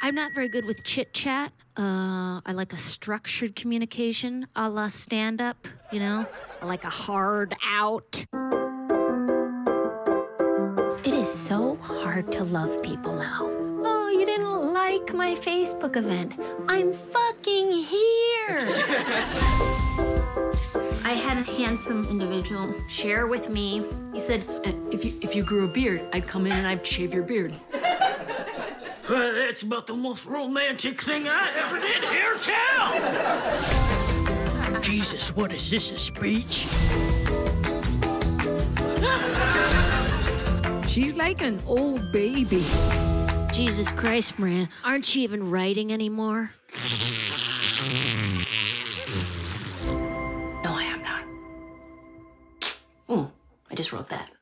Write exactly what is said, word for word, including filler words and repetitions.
I'm not very good with chit-chat. Uh, I like a structured communication, a la stand-up, you know? I like a hard out. It is so hard to love people now. Oh, you didn't like my Facebook event. I'm fucking here. I had a handsome individual share with me. He said, uh, if you if you grew a beard, I'd come in and I'd shave your beard. Well, that's about the most romantic thing I ever did hear tell. Jesus, what is this, a speech? She's like an old baby. Jesus Christ, Maria, aren't you even writing anymore? No, I am not. Oh, I just wrote that.